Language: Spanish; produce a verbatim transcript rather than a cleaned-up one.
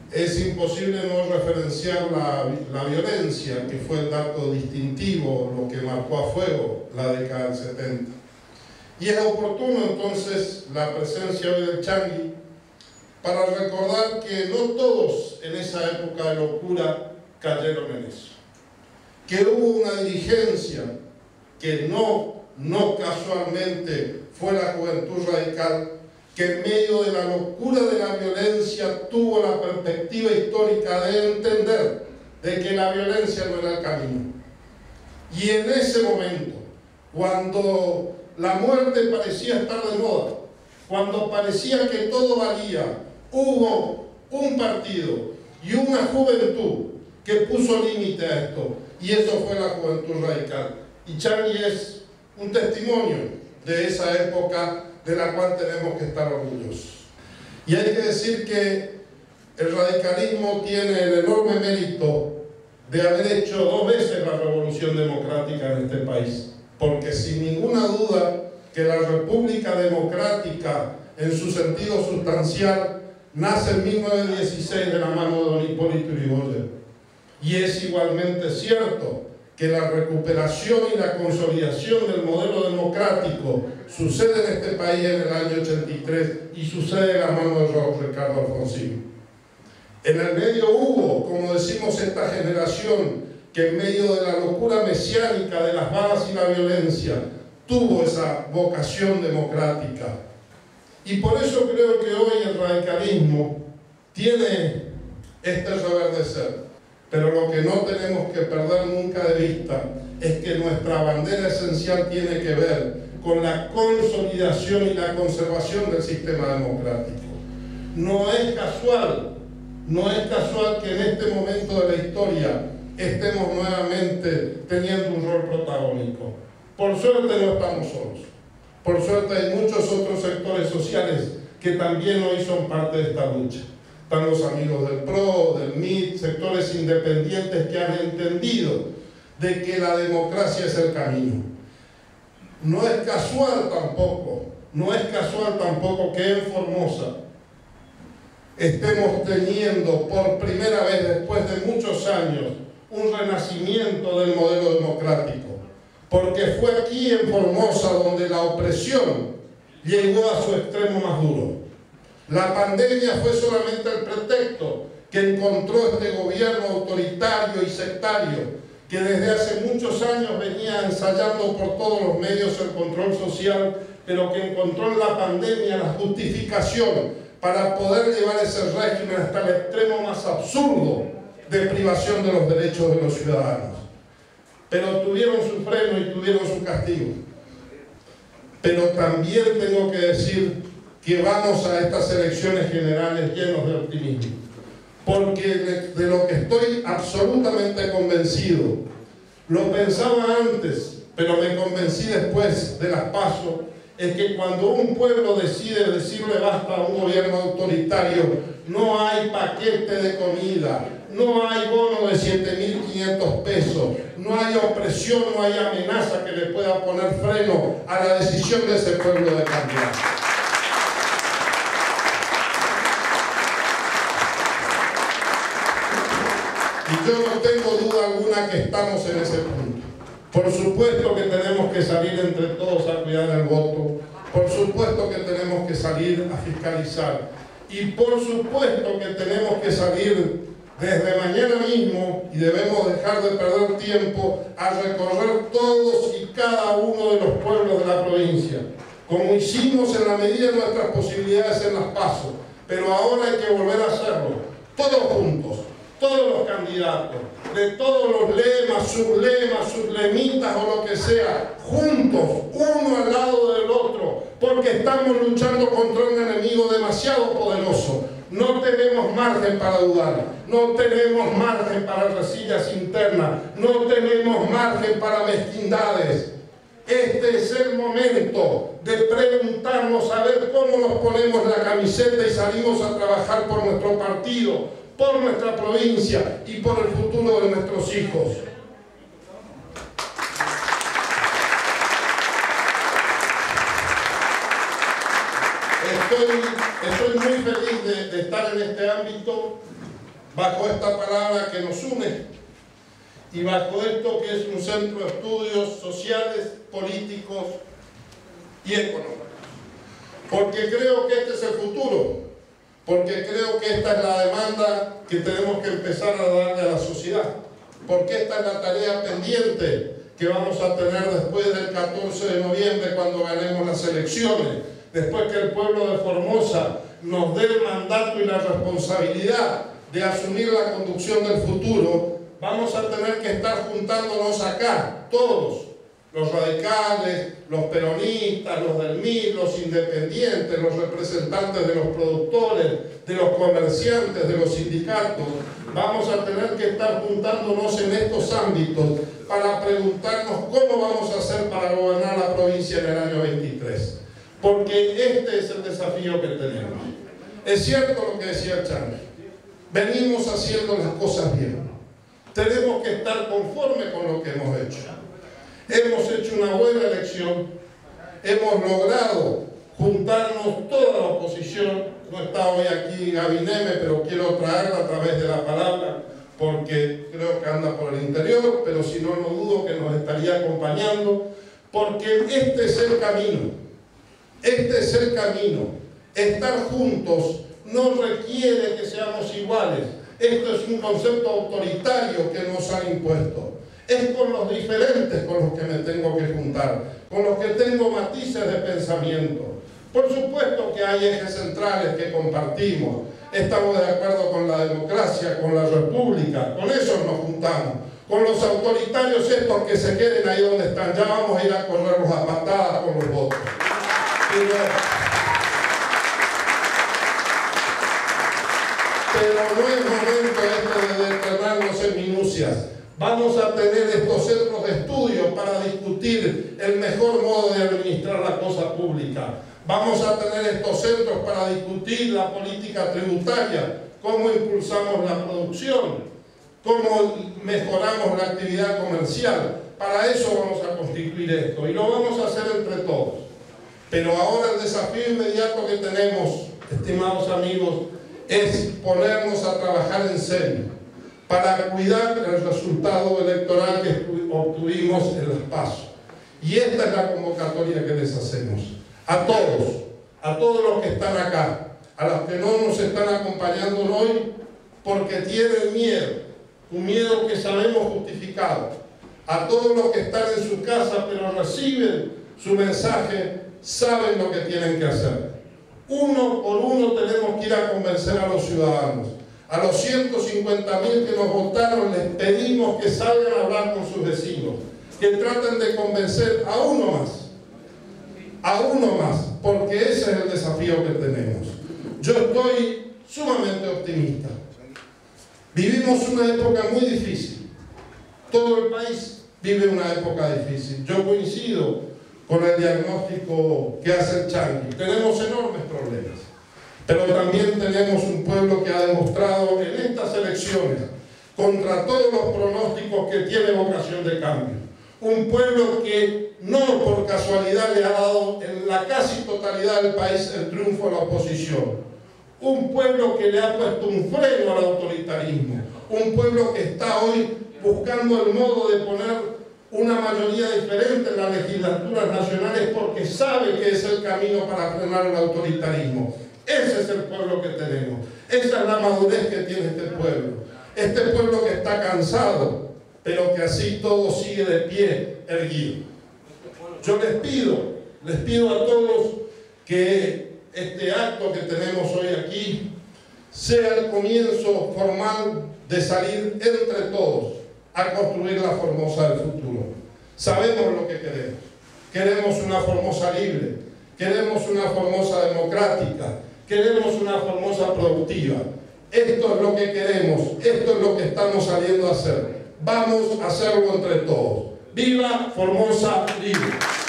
es imposible no referenciar la, la violencia, que fue el dato distintivo, lo que marcó a fuego la década del setenta. Y es oportuno entonces la presencia hoy del Changi para recordar que no todos en esa época de locura cayeron en eso. Que hubo una dirigencia que no, no casualmente fue la Juventud Radical, que en medio de la locura de la violencia tuvo la perspectiva histórica de entender de que la violencia no era el camino. Y en ese momento, cuando la muerte parecía estar de moda, cuando parecía que todo valía, hubo un partido y una juventud que puso límite a esto, y eso fue la Juventud Radical. Y Changi es un testimonio de esa época de la cual tenemos que estar orgullosos. Y hay que decir que el radicalismo tiene el enorme mérito de haber hecho dos veces la revolución democrática en este país, porque sin ninguna duda que la República Democrática en su sentido sustancial nace en mil novecientos dieciséis de la mano de don Hipólito Yrigoyen. Y es igualmente cierto que la recuperación y la consolidación del modelo democrático sucede en este país en el año ochenta y tres y sucede de la mano de Ricardo Alfonsín. En el medio hubo, como decimos, esta generación que en medio de la locura mesiánica de las balas y la violencia tuvo esa vocación democrática. Y por eso creo que hoy el radicalismo tiene este reverdecer. Pero lo que no tenemos que perder nunca de vista es que nuestra bandera esencial tiene que ver con la consolidación y la conservación del sistema democrático. No es casual, no es casual que en este momento de la historia estemos nuevamente teniendo un rol protagónico. Por suerte no estamos solos. Por suerte hay muchos otros sectores sociales que también hoy son parte de esta lucha. Están los amigos del P R O, del M I T, sectores independientes que han entendido de que la democracia es el camino. No es casual tampoco, no es casual tampoco que en Formosa estemos teniendo por primera vez después de muchos años un renacimiento del modelo democrático. Porque fue aquí en Formosa donde la opresión llegó a su extremo más duro. La pandemia fue solamente el pretexto que encontró este gobierno autoritario y sectario que desde hace muchos años venía ensayando por todos los medios el control social, pero que encontró en la pandemia la justificación para poder llevar ese régimen hasta el extremo más absurdo de privación de los derechos de los ciudadanos. Pero tuvieron su freno y tuvieron su castigo. Pero también tengo que decir que vamos a estas elecciones generales llenos de optimismo, porque de, de lo que estoy absolutamente convencido, lo pensaba antes, pero me convencí después de las PASO, es que cuando un pueblo decide decirle basta a un gobierno autoritario, no hay paquete de comida, no hay bono de siete mil quinientos pesos, no hay opresión, no hay amenaza que le pueda poner freno a la decisión de ese pueblo de cambiar. Y yo no tengo duda alguna que estamos en ese punto. Por supuesto que tenemos que salir entre todos a cuidar el voto. Por supuesto que tenemos que salir a fiscalizar. Y por supuesto que tenemos que salir desde mañana mismo, y debemos dejar de perder tiempo, a recorrer todos y cada uno de los pueblos de la provincia, como hicimos en la medida de nuestras posibilidades en las PASO. Pero ahora hay que volver a hacerlo, todos juntos. Todos los candidatos, de todos los lemas, sublemas, sublemitas o lo que sea, juntos, uno al lado del otro, porque estamos luchando contra un enemigo demasiado poderoso. No tenemos margen para dudar, no tenemos margen para resillas internas, no tenemos margen para mezquindades. Este es el momento de preguntarnos a ver cómo nos ponemos la camiseta y salimos a trabajar por nuestro partido, por nuestra provincia y por el futuro de nuestros hijos. Estoy, estoy muy feliz de, de estar en este ámbito bajo esta palabra que nos une y bajo esto que es un centro de estudios sociales, políticos y económicos. Porque creo que este es el futuro, porque creo que esta es la demanda que tenemos que empezar a darle a la sociedad, porque esta es la tarea pendiente que vamos a tener después del catorce de noviembre cuando ganemos las elecciones, después que el pueblo de Formosa nos dé el mandato y la responsabilidad de asumir la conducción del futuro. Vamos a tener que estar juntándonos acá, todos, los radicales, los peronistas, los del M I, los independientes, los representantes de los productores, de los comerciantes, de los sindicatos. Vamos a tener que estar juntándonos en estos ámbitos para preguntarnos cómo vamos a hacer para gobernar la provincia en el año veintitrés. Porque este es el desafío que tenemos. Es cierto lo que decía Charlie. Venimos haciendo las cosas bien. Tenemos que estar conformes con lo que hemos hecho. Hemos hecho una buena elección. Hemos logrado juntarnos toda la oposición. No está hoy aquí Gabineme, pero quiero traerla a través de la palabra, porque creo que anda por el interior, pero si no, no dudo que nos estaría acompañando, porque este es el camino. Este es el camino. Estar juntos no requiere que seamos iguales. Esto es un concepto autoritario que nos han impuesto. Es con los diferentes con los que me tengo que juntar, con los que tengo matices de pensamiento. Por supuesto que hay ejes centrales que compartimos. Estamos de acuerdo con la democracia, con la república, con eso nos juntamos. Con los autoritarios estos que se queden ahí donde están, ya vamos a ir a correrlos a patadas con los votos. Pero, pero no es momento este de detenernos en minucias. Vamos a tener estos centros de estudio para discutir el mejor modo de administrar la cosa pública. Vamos a tener estos centros para discutir la política tributaria, cómo impulsamos la producción, cómo mejoramos la actividad comercial. Para eso vamos a constituir esto y lo vamos a hacer entre todos. Pero ahora el desafío inmediato que tenemos, estimados amigos, es ponernos a trabajar en serio para cuidar el resultado electoral que obtuvimos en las PASO. Y esta es la convocatoria que les hacemos. A todos, a todos los que están acá, a los que no nos están acompañando hoy porque tienen miedo, un miedo que sabemos justificado. A todos los que están en su casa pero reciben su mensaje, saben lo que tienen que hacer. Uno por uno tenemos que ir a convencer a los ciudadanos. A los ciento cincuenta mil que nos votaron les pedimos que salgan a hablar con sus vecinos, que traten de convencer a uno más, a uno más, porque ese es el desafío que tenemos. Yo estoy sumamente optimista. Vivimos una época muy difícil. Todo el país vive una época difícil. Yo coincido con el diagnóstico que hace el Chanqui. Tenemos enormes problemas, pero también tenemos un pueblo que ha demostrado en estas elecciones, contra todos los pronósticos, que tiene vocación de cambio. Un pueblo que no por casualidad le ha dado en la casi totalidad del país el triunfo a la oposición. Un pueblo que le ha puesto un freno al autoritarismo. Un pueblo que está hoy buscando el modo de poner una mayoría diferente en las legislaturas nacionales porque sabe que es el camino para frenar el autoritarismo. Ese es el pueblo que tenemos. Esa es la madurez que tiene este pueblo. Este pueblo que está cansado, pero que así todo sigue de pie erguido. Yo les pido, les pido a todos que este acto que tenemos hoy aquí sea el comienzo formal de salir entre todos a construir la Formosa del futuro. Sabemos lo que queremos. Queremos una Formosa libre, queremos una Formosa democrática, queremos una Formosa productiva. Esto es lo que queremos, esto es lo que estamos saliendo a hacer. Vamos a hacerlo entre todos. ¡Viva Formosa libre!